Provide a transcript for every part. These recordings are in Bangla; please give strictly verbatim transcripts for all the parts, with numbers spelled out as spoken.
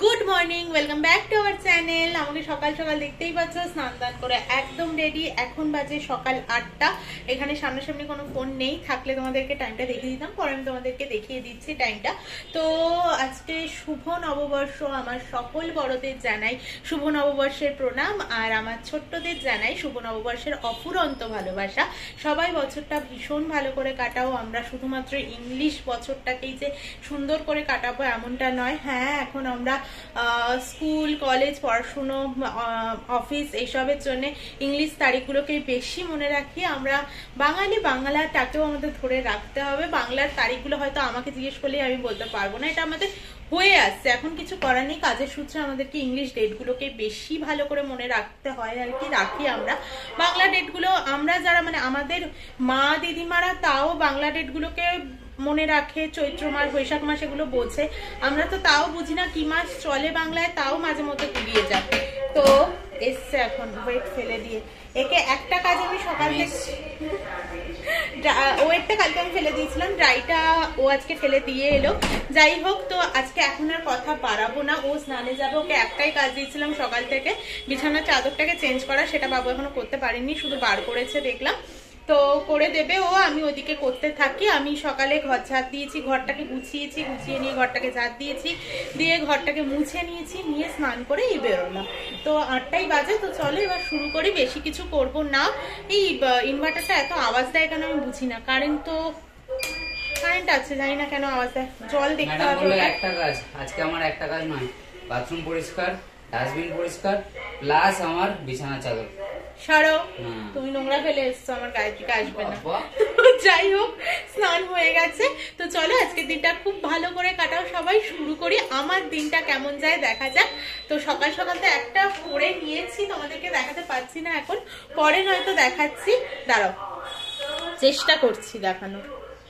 Good morning, welcome back to our channel. আমাকে সকাল সকাল দেখতেই পাচ্ছ, স্নান দান করে একদম রেডি। এখন বাজে সকাল আটটা। এখানে সামনাসামনি কোনো ফোন নেই, থাকলে তোমাদেরকে টাইমটা দেখিয়ে দিতাম, পরে আমি তোমাদেরকে দেখিয়ে দিচ্ছি টাইমটা। তো আজকে শুভ নববর্ষ, আমার সকল বড়দের জানাই শুভ নববর্ষের প্রণাম, আর আমার ছোট্টদের জানাই শুভ নববর্ষের অফুরন্ত ভালোবাসা। সবাই বছরটা ভীষণ ভালো করে কাটাও। আমরা শুধুমাত্র ইংলিশ বছরটাকেই যে সুন্দর করে কাটাবো এমনটা নয়। হ্যাঁ, এখন আমরা স্কুল কলেজ পড়াশুনো অফিস এইসবের জন্য ইংলিশ তারিখগুলোকে বেশি মনে রাখি। আমরা বাঙালি, বাংলাটাকেও আমাদের ধরে রাখতে হবে। বাংলার তারিখগুলো হয়তো আমাকে জিজ্ঞেস করলেই আমি বলতে পারবো না, এটা আমাদের হয়ে আসছে, এখন কিছু করার নেই। কাজের সূত্রে আমাদেরকে ইংলিশ ডেটগুলোকে বেশি ভালো করে মনে রাখতে হয় আর কি, রাখি আমরা। বাংলা ডেটগুলো আমরা যারা মানে আমাদের মা দিদিমারা তাও বাংলা ডেটগুলোকে মনে রাখে, চৈত্র মাস বৈশাখ মাস এগুলো বোঝে। আমরা তো তাও বুঝি না কি মাস চলে বাংলায়, তাও মাঝে মধ্যে গুলিয়ে যায়। তো এসছে এখন ওয়েট ফেলে দিয়ে। একে একটা কাজ আমি সকাল থেকে ওয়েটটা কালকে আমি ফেলে দিয়েছিলাম, ড্রাইটা ও আজকে ফেলে দিয়ে এলো। যাই হোক, তো আজকে এখন আর কথা বাড়াবো না, ও স্নানে যাবে। ওকে একটাই কাজ দিয়েছিলাম সকাল থেকে, বিছানার চাদরটাকে চেঞ্জ করা, সেটা বাবু এখনো করতে পারেনি, শুধু বার করেছে দেখলাম। তো করে দেবে ও, আমি ওদিকে করতে থাকি। আমি সকালে ঘর ঝাড় দিয়েছি, ঘরটাকে গুছিয়েছি, গুছিয়ে নিয়ে ঘরটাকে ঝাড় দিয়েছি, দিয়ে ঘরটাকে মুছে নিয়েছি, নিয়ে স্নান করে এই বেরোলাম। তো আটটাই বাজে। তো চলো এবার শুরু করি, বেশি কিছু করব না। এই ইনভার্টারটা এত আওয়াজ দেয় কেন আমি বুঝি না। কারেন্ট তো কারেন্ট আছে, জানি না কেন আওয়াজ দেয়। জল দেখতে হবে। একটা কাজ আজকে আমার একটা কাজ নয়, বাথরুম পরিষ্কার, ডাস্টবিন পরিষ্কার, প্লাস আমার বিছানা চাদর। সরো, তুমি নোংরা ফেলে এসছো, আমার গায়ের দিকে আসবে না। যাই হোক, স্নান হয়ে গেছে। তো চলো আজকের দিনটা খুব ভালো করে কাটাও, সবাই শুরু করি। আমার দিনটা কেমন যায় দেখা যাক। তো সকাল সকাল তো একটা পরে নিয়েছি, তোমাদেরকে দেখাতে পারছি না এখন, পরে নয়তো দেখাচ্ছি। দাঁড়াও, চেষ্টা করছি দেখানোর।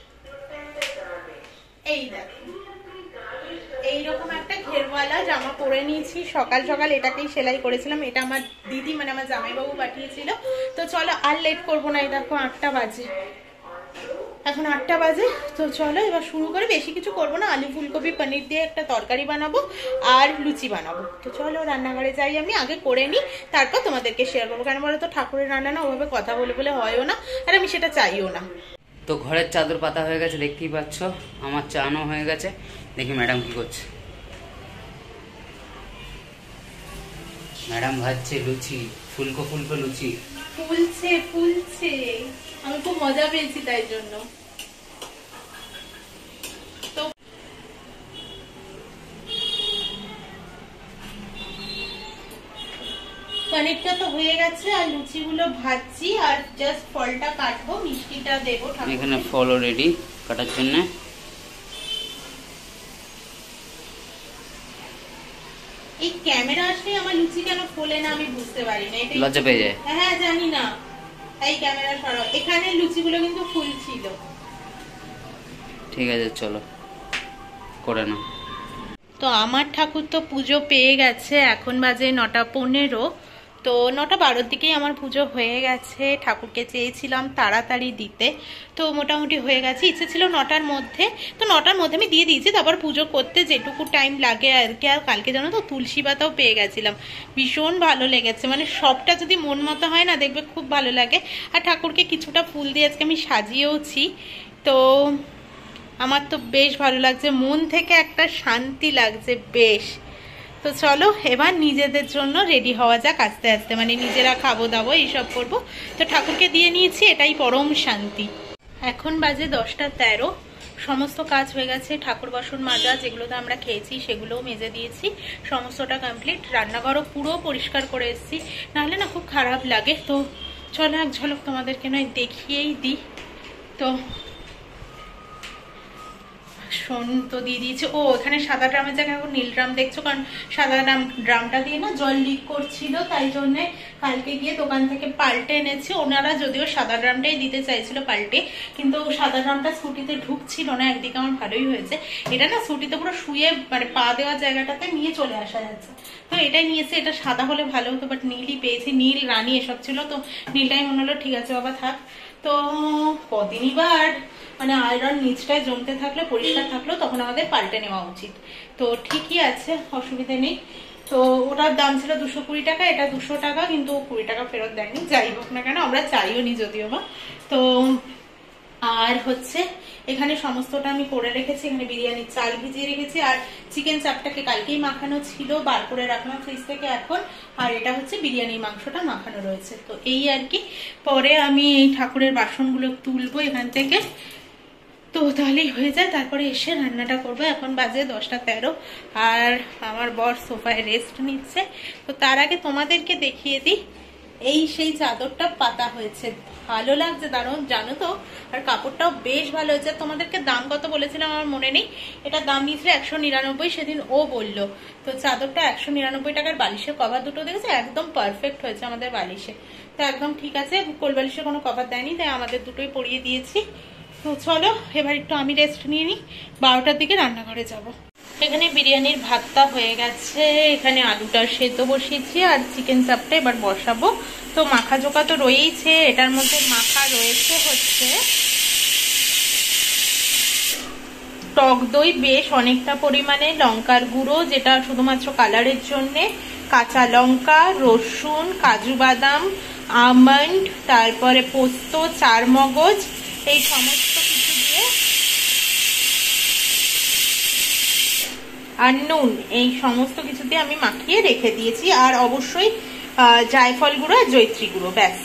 এই দেখো, এইরকম একটা ঘেরওয়ালা জামা পরে নিয়েছি সকাল সকাল। এটাকেই সেলাই করেছিলাম, এটা আমার দিদি মানে আমার জামাইবাবু পাঠিয়েছিল। তো চলো আর লেট করবো না, এই দেখো আটটা বাজে, এখন আটটা বাজে। তো চলো এবার শুরু করে, বেশি কিছু করবো না, আলু ফুলকপি পনির দিয়ে একটা তরকারি বানাবো আর লুচি বানাবো। তো চলো রান্নাঘরে যাই, আমি আগে করে নিই, তারপর তোমাদেরকে শেয়ার করবো। কেন বলো তো, ঠাকুরের রান্না না ওভাবে কথা বলে বলে হয়ও না, আর আমি সেটা চাইও না। তো ঘরের চাদর পাতা হয়ে গেছে, দেখতেই পাচ্ছ। আমার চানও হয়ে গেছে। দেখি ম্যাডাম কি করছে। ম্যাডাম ভাজছে লুচি, ফুলকো ফুলকো লুচি। ফুলছে ফুলছে, আমি খুব মজা পেয়েছি তাই জন্য। তো পনিরটা তো হয়ে গেছে, আর লুচিগুলো ভাজছি, আর জাস্ট ফলটা কাটবো, মিষ্টিটা দেবো। এখানে ফলও রেডি কাটার জন্য। এই ক্যামেরা আসলে আমার লুচি কেন ফোলে না আমি বুঝতে পারি না, এটা লজ্জা পেয়ে যায়। হ্যাঁ জানি না। এই ক্যামেরা সরাও, এখানে লুচিগুলো কিন্তু ফুল ছিল। ঠিক আছে চলো করে নাও। তো আমার ঠাকুর তো পুজো পেয়ে গেছে, এখন বাজে নটা পনেরো। তো নটা বারোর দিকেই আমার পুজো হয়ে গেছে। ঠাকুরকে চেয়েছিলাম তাড়াতাড়ি দিতে, তো মোটামুটি হয়ে গেছে। ইচ্ছে ছিল নটার মধ্যে, তো নটার মধ্যে আমি দিয়ে দিয়েছি। তারপর পুজো করতে যেটুকু টাইম লাগে আর কি। আর কালকে জানো তো তুলসী পাতাও পেয়ে গেছিলাম, ভীষণ ভালো লেগেছে। মানে সবটা যদি মন মতো হয় না, দেখবে খুব ভালো লাগে। আর ঠাকুরকে কিছুটা ফুল দিয়ে আজকে আমি সাজিয়েওছি। তো আমার তো বেশ ভালো লাগছে, মন থেকে একটা শান্তি লাগছে বেশ। তো চলো এবার নিজেদের জন্য রেডি হওয়া যাক আস্তে আস্তে, মানে নিজেরা খাবো দাবো এইসব করবো। তো ঠাকুরকে দিয়ে নিয়েছি, এটাই পরম শান্তি। এখন বাজে দশটা তেরো, সমস্ত কাজ হয়ে গেছে। ঠাকুর বাসন মাজা, যেগুলোতে আমরা খেয়েছি সেগুলোও মেজে দিয়েছি, সমস্তটা কমপ্লিট। রান্নাঘরও পুরো পরিষ্কার করে এসেছি, নাহলে না খুব খারাপ লাগে। তো চলো এক ঝলক তোমাদেরকে নয় দেখিয়েই দিই। তো শোন তো দিয়ে দিয়েছে। ও এখানে সাদা ড্রামের জায়গায় এখন নীল ড্রাম দেখছো, কারণ সাদা ড্রাম ড্রামটা দিয়ে না জল লিক করছিল, তাই জন্য কালকে গিয়ে দোকান থেকে পাল্টে এনেছি। ওনারা যদিও সাদা ড্রামটাই দিতে চাইছিল পাল্টে, কিন্তু সাদা ড্রামটা স্কুটিতে ঢুকছিল না। একদিকে আমার ভালোই হয়েছে, এটা না স্কুটিতে পুরো শুয়ে মানে পা দেওয়ার জায়গাটাতে নিয়ে চলে আসা যাচ্ছে। তো এটাই নিয়েছে, এটা সাদা হলে ভালো হতো, বাট নীলই পেয়েছি। নীল রানী এসব ছিল, তো নীলটাই মনে হলো ঠিক আছে বাবা থাক। তো কদিনই বার মানে আয়রন নিচটায় জমতে থাকলে পরিষ্কার থাকলেও তখন আমাদের পাল্টে নেওয়া উচিত। তো ঠিকই আছে, অসুবিধা নেই। তো ওটার দাম ছিল দুশো কুড়ি টাকা, এটা দুশো টাকা, কিন্তু কুড়ি টাকা ফেরত দেয়নি। যাই হোক না কেন, আমরা চাইও নি যদিও বা। তো আর হচ্ছে এখানে সমস্তটা আমি করে রেখেছি। এখানে বিরিয়ানির চাল ভিজিয়ে রেখেছি, আর চিকেন চাপটাকে কালকেই মাখানো ছিল, বার করে রাখলাম ফ্রিজ থেকে এখন। আর এটা হচ্ছে বিরিয়ানির মাংসটা মাখানো রয়েছে। তো এই আর কি, পরে আমি এই ঠাকুরের বাসনগুলো তুলবো এখান থেকে, তো তাহলেই হয়ে যায়। তারপরে এসে রান্নাটা করবো। এখন বাজে দশটা তেরো, আর আমার বর সোফায় রেস্ট নিচ্ছে। তো তার আগে তোমাদেরকে দেখিয়ে দিই, এই সেই চাদরটা পাতা হয়েছে, ভালো লাগছে দারুণ, জানো তো। আর কাপড়টাও বেশ ভালো হয়েছে। তোমাদেরকে দাম কত বলেছিলাম আমার মনে নেই, এটা দাম নিয়েছিল একশো নিরানব্বই সেদিন ও বললো। তো চাদরটা একশো নিরানব্বই টাকার, বালিশের কভার দুটো দেখেছে, একদম পারফেক্ট হয়েছে আমাদের বালিশে। তো একদম ঠিক আছে, কোল বালিশে কোনো কভার দেয়নি, তাই আমাদের দুটোই পরিয়ে দিয়েছি। তো চলো এবার একটু আমি রেস্ট নিয়ে নিই, বারোটার দিকে রান্নাঘরে যাব। এখানে বিরিয়ানির ভাতটা হয়ে গেছে, এখানে আলুটা সেদ্ধ বসিয়েছি, আর চিকেন চাপটা এবার বসাবো। তো মাখা জোকা তো রয়েইছে, এটার মধ্যে মাখা রয়েছে হচ্ছে টক দই বেশ অনেকটা পরিমাণে, লঙ্কার গুঁড়ো যেটা শুধুমাত্র কালারের জন্যে, কাঁচা লঙ্কা, রসুন, কাজু বাদাম, আমন্ড, তারপরে পোস্ত, চারমগজ, এই সমস্ত কিছু দিয়ে, আর নুন, এই সমস্ত কিছু দিয়ে আমি মাখিয়ে রেখে দিয়েছি। আর অবশ্যই জায়ফল গুঁড়ো আর জয়িত্রী গুঁড়ো, ব্যাস।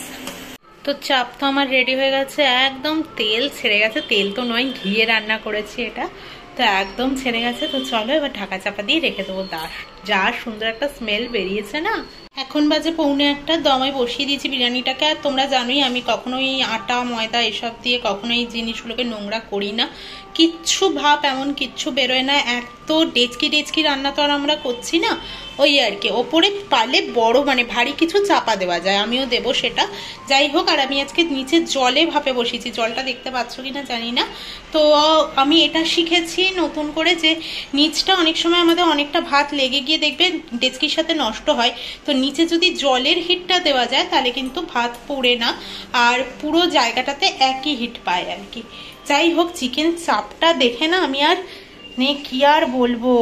তো চাপ তো আমার রেডি হয়ে গেছে, একদম তেল ছেড়ে গেছে, তেল তো নয় ঘিয়ে রান্না করেছি এটা, তো একদম ছেড়ে গেছে। তো চলো এবার ঢাকা চাপা দিয়ে রেখে দেবো। দাস যা সুন্দর একটা স্মেল বেরিয়েছে না। এখন বাজে পৌনে একটা, দমে বসিয়ে দিয়েছি বিরিয়ানিটাকে। আর তোমরা জানোই আমি কখনোই আটা ময়দা এসব দিয়ে কখনোই জিনিসগুলোকে নোংরা করি না, কিচ্ছু ভাব এমন কিচ্ছু বেরোয় না। এত ডেচকি ডেচকি রান্না তো আর আমরা করছি না, ওই আর কি। ওপরে পালে বড় মানে ভারী কিছু চাপা দেওয়া যায়, আমিও দেবো সেটা। যাই হোক, আর আমি আজকে নিচে জলে ভাপে বসিয়েছি, জলটা দেখতে পাচ্ছ কিনা জানি না। তো আমি এটা শিখেছি নতুন করে, যে নিচটা অনেক সময় আমাদের অনেকটা ভাত লেগে গিয়ে দেখবে ডেচকির সাথে নষ্ট হয়। তো নিচে যদি জলের হিটটা দেওয়া যায় তাহলে কিন্তু ভাত পোড়ে না, আর পুরো জায়গাটাতে একই হিট পায় আর কি। যাই হোক, চিকেন চাপটা দেখে না আমি আর নে কি আর বলবো,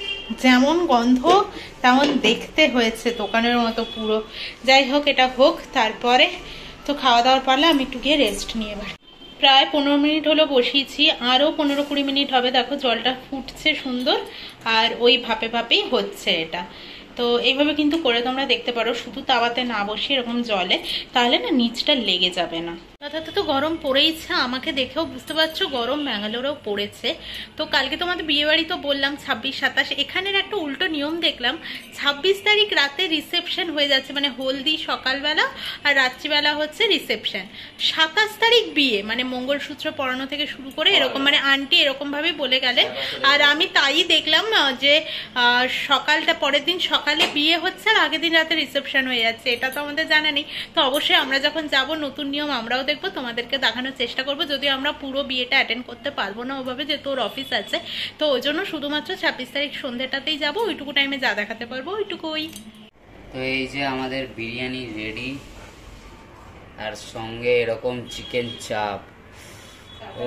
যেমন গন্ধ তেমন দেখতে হয়েছে, দোকানের মতো পুরো। যাই হোক, এটা হোক, তারপরে তো খাওয়া দাওয়ার পারলে আমি একটু গিয়ে রেস্ট নিয়ে এবার। প্রায় পনেরো মিনিট হলো বসিয়েছি, আরও পনেরো কুড়ি মিনিট হবে। দেখো জলটা ফুটছে সুন্দর, আর ওই ভাপে ভাপেই হচ্ছে এটা। তো এইভাবে কিন্তু করে তোমরা দেখতে পারো, শুধু তাওয়াতে না বসিয়ে এরকম জলে, তাহলে না নিচটা লেগে যাবে না। তাতে তো গরম পড়েইছে, আমাকে দেখেও বুঝতে পারছো গরম ব্যাঙ্গালোরেও পড়েছে। তো কালকে তোমাদের বিয়ে বাড়ি তো বললাম ছাব্বিশ সাতাশ, এখানের একটা উল্টো নিয়ম দেখলাম, ছাব্বিশ তারিখ রাতে রিসেপশন হয়ে যাচ্ছে, মানে হলদি সকালবেলা আর রাত্রিবেলা হচ্ছে রিসেপশন। সাতাশ তারিখ বিয়ে, মানে মঙ্গলসূত্র পরানো থেকে শুরু করে এরকম, মানে আন্টি এরকম ভাবে বলে গেলেন। আর আমি তাই দেখলাম যে সকালটা পরের দিন সকালে বিয়ে হচ্ছে আর আগের দিন রাতে রিসেপশন হয়ে যাচ্ছে, এটা তো আমাদের জানা নেই। তো অবশ্যই আমরা যখন যাব নতুন নিয়ম আমরাও দেখবো, তোমাদেরকে দেখানোর চেষ্টা করবো। যদিও আমরা পুরো বিয়েটা অ্যাটেন্ড করতে পারবো না ওভাবে, যেহেতু ওর অফিস আছে। তো ওই জন্য শুধুমাত্র ছাব্বিশ তারিখ সন্ধ্যেটাতেই যাবো, ওইটুকু টাইমে যা দেখাতে পারবো ওইটুকুই। তো এই যে আমাদের বিরিয়ানি রেডি, আর সঙ্গে এরকম চিকেন চাপ। ও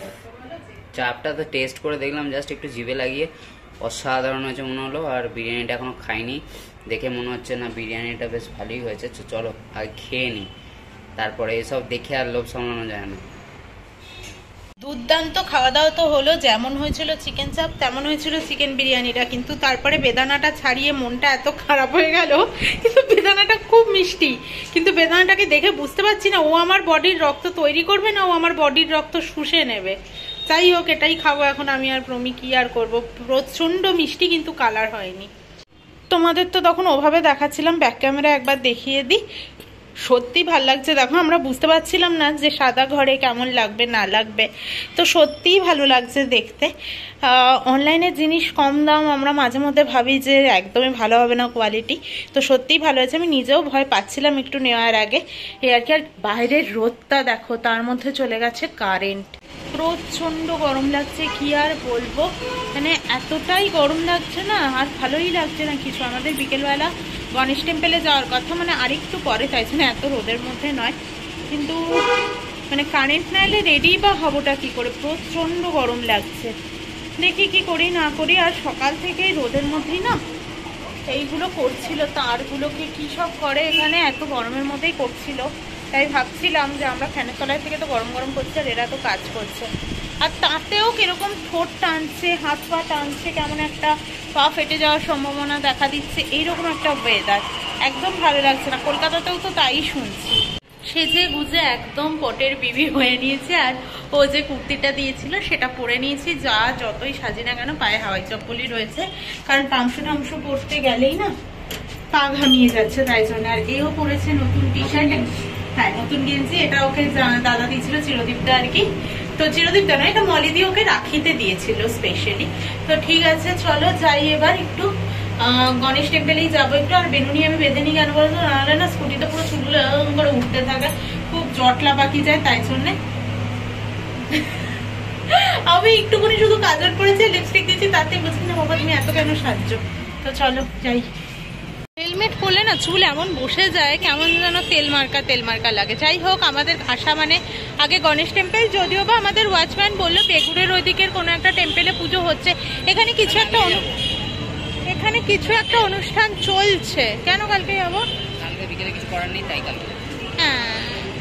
চাপটা তো টেস্ট করে দেখলাম, জাস্ট একটু জিভে লাগিয়ে, অসাধারণ হয়েছে মনে হলো। আর বিরিয়ানিটা এখনো খাইনি, দেখে মনে হচ্ছে না বিরিয়ানিটা বেশ ভালোই হয়েছে। চলো আগে খেয়ে নিই, তারপরে এসব দেখে আর লোভ সামলানো যায় না। দুর্দান্ত খাওয়া দাওয়া তো হলো, যেমন হয়েছিল চিকেন চাপ তেমন হয়েছিল চিকেন বিরিয়ানিটা। কিন্তু তারপরে বেদানাটা ছাড়িয়ে মনটা এত খারাপ হয়ে গেল, কিন্তু বেদানাটা খুব মিষ্টি, কিন্তু বেদানাটাকে দেখে বুঝতে পারছি না ও আমার বডির রক্ত তৈরি করবে না ও আমার বডির রক্ত শুষে নেবে। যাই হোক, এটাই খাবো এখন আমি আর প্রমি, কি আর করবো। প্রচন্ড মিষ্টি, কিন্তু কালার হয়নি। তোমাদের তো তখন ওভাবে দেখাচ্ছিলাম, ব্যাক ক্যামেরা একবার দেখিয়ে দিই। সত্যি ভাল লাগছে, দেখো আমরা বুঝতে পারছিলাম না যে সাদা ঘরে কেমন লাগবে না লাগবে, তো সত্যিই ভালো লাগছে দেখতে। অনলাইনের জিনিস কম দাম, আমরা মাঝে মধ্যে ভাবি যে একদমই ভালো হবে না কোয়ালিটি, তো সত্যিই ভালো হয়েছে। আমি নিজেও ভয় পাচ্ছিলাম একটু নেওয়ার আগে, এই আর কি। আর বাইরের রোদটা দেখো, তার মধ্যে চলে গেছে কারেন্ট, প্রচন্ড গরম লাগছে, কি আর বলবো। মানে এতটাই গরম লাগছে না, আর ভালোই লাগছে না কিছু। আমাদের বিকেলবেলা গণেশ টেম্পলে যাওয়ার কথা, মানে আরেকটু পরে চাইছে না, এত রোদের মধ্যে নয়, কিন্তু মানে কারেন্ট না এলে রেডি বা হবোটা কি করে, প্রচণ্ড গরম লাগছে। দেখি কি করি না করি। আর সকাল থেকে রোদের মধ্যেই না এইগুলো করছিল, তারগুলোকে কী সব করে এখানে, এত গরমের মধ্যেই করছিল। তাই ভাবছিলাম যে আমরা ফ্যানের তলায় থেকে তো গরম গরম করছে আর এরা তো কাজ করছে। আর তাতেও কিরকম ঠোঁট টানছে, হাত পা টানছে, কেমন একটা পা ফেটে যাওয়ার সম্ভাবনা দেখা দিচ্ছে, এইরকম একটা ওয়েদার। একদম ভালো লাগছে না। কলকাতাতেও তো তাই শুনছি। সেজে গুজে একদম পটের বিবি হয়ে নিয়েছে। আর ও যে কুর্তিটা দিয়েছিল সেটা পরে নিয়েছি। যা যতই সাজি না কেন পায়ে হাওয়াই চপ্পলই রয়েছে, কারণ পাংশু টাংশু পরতে গেলেই না পা ঘামিয়ে যাচ্ছে, তাই জন্য। আর এও পরেছে নতুন টি শার্ট, হ্যাঁ নতুন গেঞ্জি। এটা ওকে দাদা দিয়েছিল, চিরদীপটা আর কি। তো চিরদীপটা নয়, এটা মলি দিয়ে ওকে রাখিতে দিয়েছিল স্পেশালি। তো ঠিক আছে চলো যাই এবার একটু গণেশ টেম্পেলেই যাবো একটু। আর বেনুনি আমি বেঁধে নিই কেন বলতো, নাহলে না স্কুটিতে পুরো চুল করে উঠতে থাকে, খুব জটলা পাকি যায়, তাই জন্যে। আমি একটুখানি শুধু কাজল করেছি, লিপস্টিক দিয়েছি, তাতে বুঝছি না বাবা তুমি এত কেন সাহায্য। তো চলো যাই। হেলমেট পরলে না চুল এমন বসে যায়, কেমন যেন তেল মার্কা তেল মার্কা লাগে। যাই হোক, আমাদের আসা মানে আগে গণেশ টেম্পেল, যদিও বা আমাদের ওয়াচম্যান বললো বেগুড়ের ওই দিকের কোনো একটা টেম্পেলে পুজো হচ্ছে। এখানে কিছু একটা এখানে কিছু একটা অনুষ্ঠান চলছে। কেন কালকে যাবো? কালকে বিকেলে কিছু করার নেই, তাই কালকে। হ্যাঁ,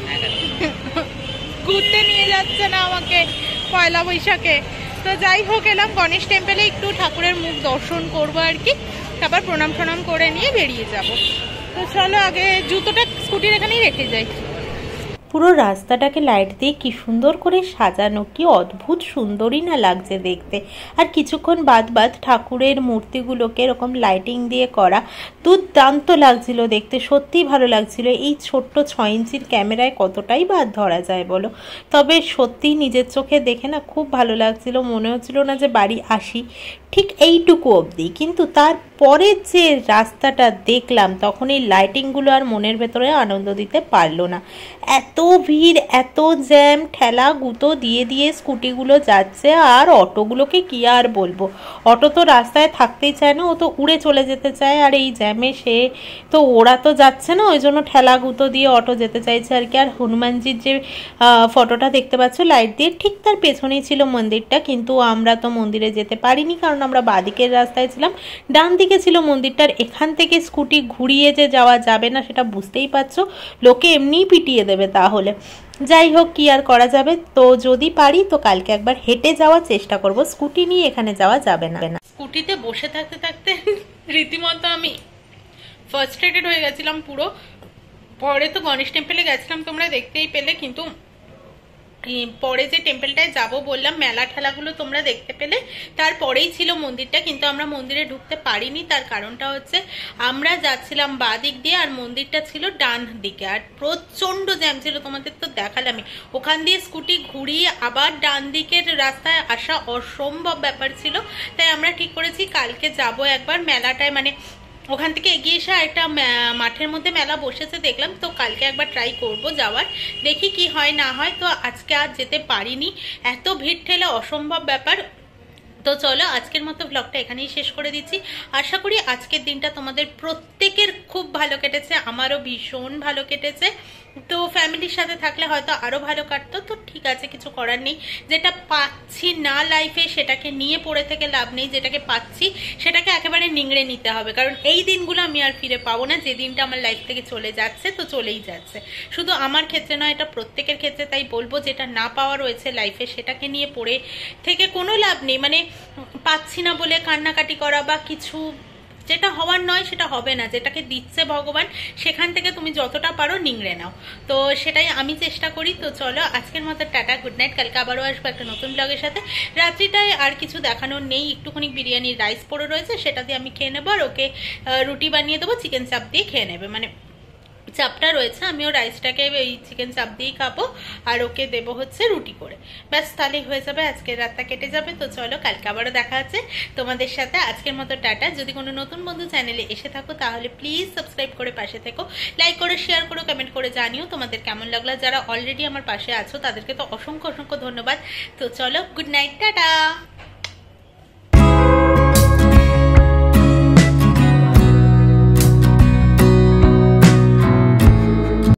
ঘুরতে নিয়ে যাচ্ছে না আমাকে পয়লা বৈশাখে। তো যাই হোক, এলাম গণেশ টেম্পেলে, একটু ঠাকুরের মুখ দর্শন করবো আর কি, তারপর প্রণাম প্রণাম করে নিয়ে বেরিয়ে যাব। তো চলো আগে জুতোটা স্কুটির এখানেই রেখে যাই। পুরো রাস্তাটাকে লাইট দিয়ে কি সুন্দর করে সাজানো, কি অদ্ভুত সুন্দরই না লাগছে দেখতে। আর কিছুক্ষণ বাদ বাদ ঠাকুরের মূর্তিগুলোকে এরকম লাইটিং দিয়ে করা, দুর্দান্ত লাগছিল দেখতে, সত্যিই ভালো লাগছিল। এই ছোট্ট ছয় ইঞ্চির ক্যামেরায় কতটাই বাদ ধরা যায় বলো। তবে সত্যিই নিজের চোখে দেখে না খুব ভালো লাগছিল, মনে হচ্ছিল না যে বাড়ি আসি, ঠিক এইটুকু অবধি। কিন্তু তারপরে যে রাস্তাটা দেখলাম তখন এই লাইটিংগুলো আর মনের ভেতরে আনন্দ দিতে পারলো না। এত ভিড়, এত জ্যাম, ঠেলা গুঁতো দিয়ে দিয়ে স্কুটিগুলো যাচ্ছে। আর অটোগুলোকে কি আর বলবো, অটো তো রাস্তায় থাকতেই চায় না, ও তো উড়ে চলে যেতে চায়। আর এই জ্যামে সে তো ওরা তো যাচ্ছে না, ওই জন্য ঠেলা গুঁতো দিয়ে অটো যেতে চাইছে আর কি। আর হনুমানজির যে ফটোটা দেখতে পাচ্ছ লাইট দিয়ে, ঠিক তার পেছনেই ছিল মন্দিরটা, কিন্তু আমরা তো মন্দিরে যেতে পারিনি, কারণ আমরা বাঁদিকের রাস্তায় ছিলাম, ডান দিকে ছিল মন্দিরটার। এখান থেকে স্কুটি ঘুরিয়ে যে যাওয়া যাবে না সেটা বুঝতেই পারছো, লোকে এমনিই পিটিয়ে দেবে তাহলে। যাই হোক, কি আর করা যাবে। তো যদি পারি তো কালকে একবার হেঁটে যাওয়ার চেষ্টা করব, স্কুটি নিয়ে এখানে যাওয়া যাবে না। স্কুটিতে বসে থাকতে থাকতে রীতিমতো আমি ফার্স্ট্রেটেড হয়ে গেছিলাম পুরো। পরে তো গণেশ টেম্পেলে গেছিলাম, তোমরা দেখতেই পেলে। কিন্তু পরে যে টেম্পলটায় যাব বললাম, মেলা ঠেলাগুলো তোমরা দেখতে পেলে, তারপরেই ছিল মন্দিরটা। কিন্তু আমরা মন্দিরে ঢুকতে পারিনি, তার কারণটা হচ্ছে আমরা যাচ্ছিলাম বাঁ দিক দিয়ে আর মন্দিরটা ছিল ডান দিকে। আর প্রচন্ড জ্যাম ছিল, তোমাদের তো দেখালামই। ওখান দিয়ে স্কুটি ঘুরিয়ে আবার ডান দিকের রাস্তায় আসা অসম্ভব ব্যাপার ছিল। তাই আমরা ঠিক করেছি কালকে যাব একবার মেলাটায়, মানে ওখান থেকে এগিয়ে এসে একটা মাঠের মধ্যে মেলা বসেছে দেখলাম, তো কালকে একবার ট্রাই করব যাওয়ার, দেখি কি হয় না হয়। তো আজকে আর যেতে পারিনি, এত ভিড় ঠেলে অসম্ভব ব্যাপার। তো চলো আজকের মতো ব্লগটা এখানেই শেষ করে দিচ্ছি। আশা করি আজকের দিনটা তোমাদের প্রত্যেকের খুব ভালো কেটেছে, আমারও ভীষণ ভালো কেটেছে। তো ফ্যামিলির সাথে থাকলে হয়তো আরো ভালো কাটতো। তো ঠিক আছে, কিছু করার নেই। যেটা পাচ্ছি না লাইফে সেটাকে নিয়ে পড়ে থেকে লাভ নেই, যেটাকে পাচ্ছি সেটাকে একেবারে নিংড়ে নিতে হবে, কারণ এই দিনগুলো আমি আর ফিরে পাবো না। যে দিনটা আমার লাইফ থেকে চলে যাচ্ছে তো চলেই যাচ্ছে, শুধু আমার ক্ষেত্রে নয়, এটা প্রত্যেকের ক্ষেত্রে। তাই বলবো, যেটা না পাওয়া রয়েছে লাইফে সেটাকে নিয়ে পড়ে থেকে কোনো লাভ নেই। মানে পাচ্ছি না বলে কান্নাকাটি করা বা কিছু, যেটা হওয়ার নয় সেটা হবে না। যেটাকে দিচ্ছে ভগবান, সেখান থেকে তুমি যতটা পারো নিংড়ে নাও। তো সেটাই আমি চেষ্টা করি। তো চলো আজকের মতো টাটা, গুড নাইট। কালকে আবারও আসবো একটা নতুন ব্লগের সাথে। রাত্রিটায় আর কিছু দেখানোর নেই, একটুখানি বিরিয়ানির রাইস পড়ে রয়েছে, সেটা দিয়ে আমি খেয়ে নেবো। আর ওকে রুটি বানিয়ে দেবো, চিকেন চাপ দিয়ে খেয়ে নেবে। মানে চাপটা রয়েছে, আমিও রাইসটাকে এই চিকেন চাপ দিয়েই খাবো, আর ওকে দেবো হচ্ছে রুটি করে। ব্যাস, তাহলেই হয়ে যাবে, আজকের রাতটা কেটে যাবে। তো চলো কালকে আবারও দেখা আছে তোমাদের সাথে। আজকের মতো টাটা। যদি কোনো নতুন বন্ধু চ্যানেলে এসে থাকো তাহলে প্লিজ সাবস্ক্রাইব করে পাশে থেকো, লাইক করে শেয়ার করো, কমেন্ট করে জানিও তোমাদের কেমন লাগলো। যারা অলরেডি আমার পাশে আছো তাদেরকে তো অসংখ্য অসংখ্য ধন্যবাদ। তো চলো, গুড নাইট, টাটা।